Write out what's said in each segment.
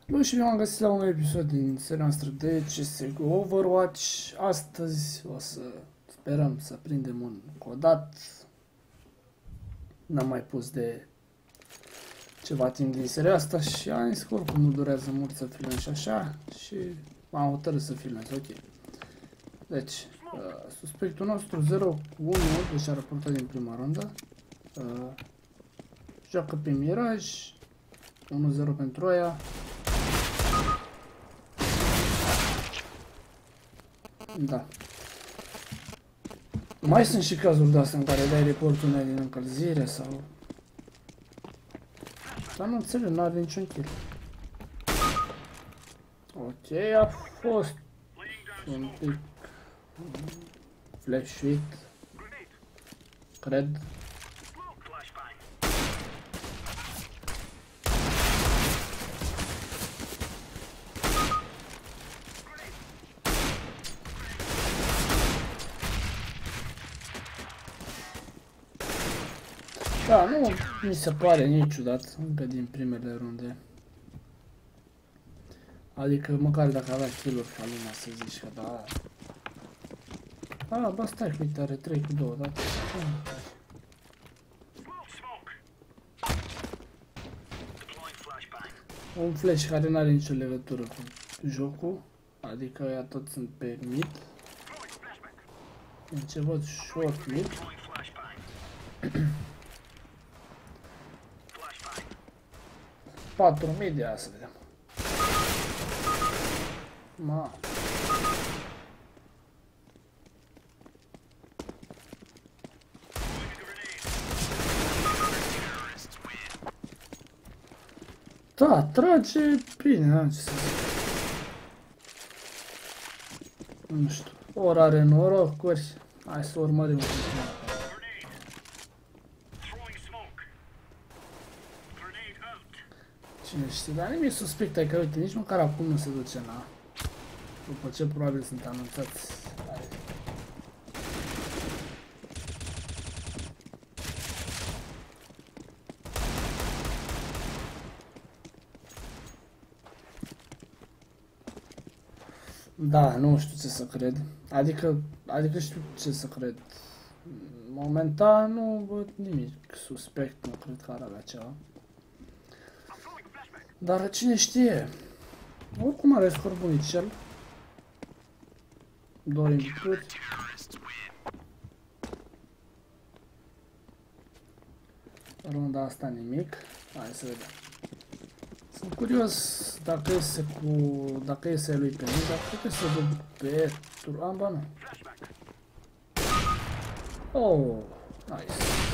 Bă, și eu am găsit la un episod din seria noastră de CSGO Overwatch. Astăzi o să sperăm să prindem un codat. N-am mai pus de ceva timp din seria asta și am zis că oricum nu durează mult să filmez și așa și m-am hotărât să filmez, ok. Deci, suspectul nostru 0-1, deci a raportat din prima rundă. Joacă pe Mirage, 1-0 pentru aia. Da. Mai sunt și cazuri de astea în care dai reportul unei din încălzire sau... Dar nu înțeleg, nu are niciun kill. Ok, a fost un pic flashuit, cred. Da, nu mi se pare niciodată, încă din primele runde. Adică măcar dacă avea kill-uri ca lumea să zici că da. A, bă, stai că uite, are 3 cu 2, da? Un flash care n-are nicio legătură cu jocul, adică ea tot sunt pe mid. În ce văd short mid. Patru mid, ia să vedem. Ma. Da, trage bine, nu ce să zic. Nu știu, ori are norocuri. Hai să urmărim. Cine știe, dar nimic suspect, ai că uite, nici măcar acum nu se duce în A. După ce probabil sunt anunțați. Da, nu știu ce să cred. Adică știu ce să cred. Momentan nu văd nimic suspect, nu cred că ar avea ceva. Dar cine știe? Oricum are scor bunicel. Dorim victuri. Runda asta nimic. Hai să vedem. Sunt curios dacă iese lui pe mine, dar cred că se dă pe tur. Ba nu. Oh, nice.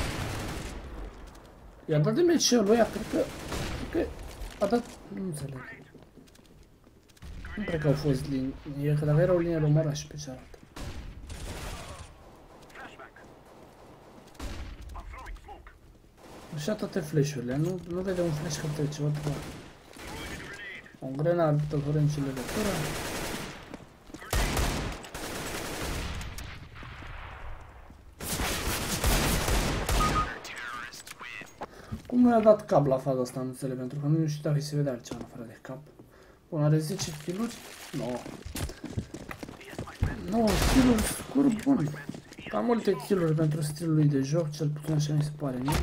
I-a dat de meciul lui, cred că a dat, nu înțeleg. Nu cred că au fost linii, e că dacă era o linie rămăra și pe cealaltă. Așa toate flash-urile, nu vede un flash că trece, what the fuck. Un grenadă fără nicio legătură. Cum nu i-a dat cap la faza asta, nu înțeleg, pentru că nu știu dacă se vede altceva în afară de cap. Bun, are 10 kill-uri? No. 9 kill-uri, scor bun. Cam multe kill-uri pentru stilul lui de joc, cel puțin așa mi se pare mie.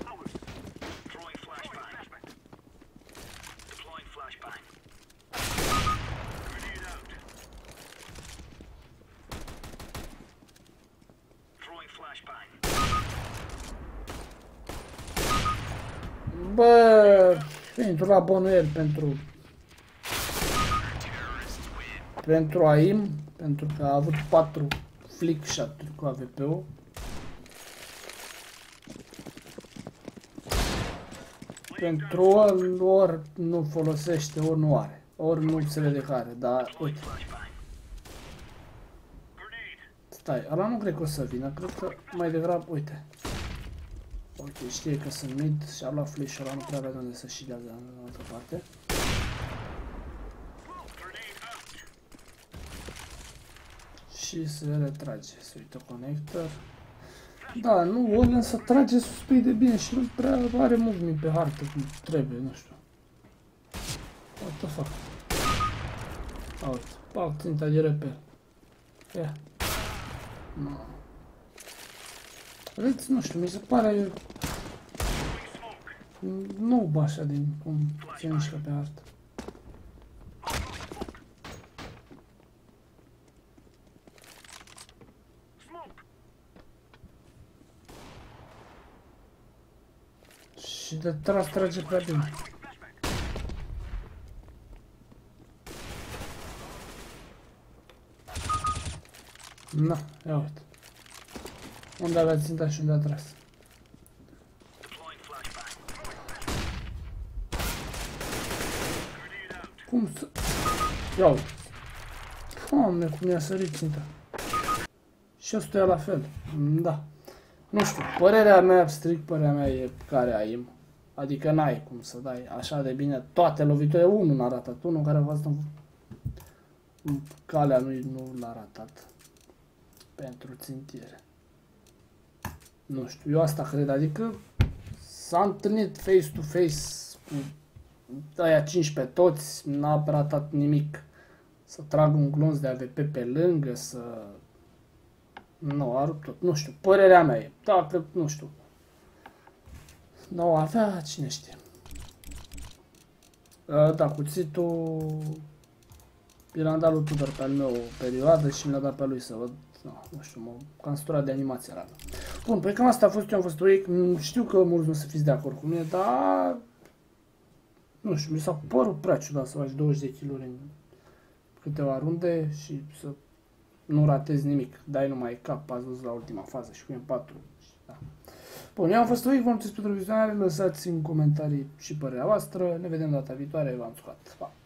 Bă, intru la bănuiel pentru AIM, pentru că a avut 4 flick shot-uri cu AWP-ul. Pentru ori nu folosește, ori nu are, ori nu se vede care, dar uite. Stai, ăla nu cred că o să vină, cred că mai degrabă, uite. Ok, știe că sunt mid și a luat flash-ul ăla, nu prea avea de unde să-și dea de altă parte. Și se retrage, se uită conector. Da, nu, ori însă trage suspect de bine și nu prea are movement pe hartă cum trebuie, nu știu. What the fuck? Out. Bag ținta de repede. Ia. No. Vedeți, nu știu, mi se pare... Nu așa din cum se mișcă pe hartă. Și de tras trage prea bine. Na, ia uite. Unde avea ținta și unde a tras. Cum să... Ia uite. Doamne, cum i-a sărit ținta. Și ăsta e la fel. Da. Nu știu, părerea mea, strict părerea mea e care aim. Adică n-ai cum să dai așa de bine toate loviturile. Unul n-a ratat. Unul care a fost în calea lui nu l-a ratat. Pentru țintire. Nu știu, eu asta cred. Adică s-a întâlnit face to face cu aia 15 toți, n-a ratat nimic. Să trag un glonț de AVP pe lângă, să... Nu, a rupt tot. Nu știu, părerea mea e. Dacă, nu știu. Nu avea, cine știe. Da, cuțitul... I l-am dat lui Tudor pe al meu o perioadă și mi l-a dat pe lui să văd. Nu știu, mă cam sturat de animație rară. Bun, păi cam asta a fost, eu am fost Week. Știu că mulți nu să fiți de acord cu mine, dar... Nu știu, mi s-a părut prea ciudat să faci 20 de kill-uri în câteva runde și să nu ratezi nimic. Dai numai cap, ați văzut la ultima fază și cu M4. Da. Bun, eu am fost Week, vă mulțumesc pentru vizionare, lăsați în comentarii și părerea voastră. Ne vedem data viitoare, v-am scuat. Pa!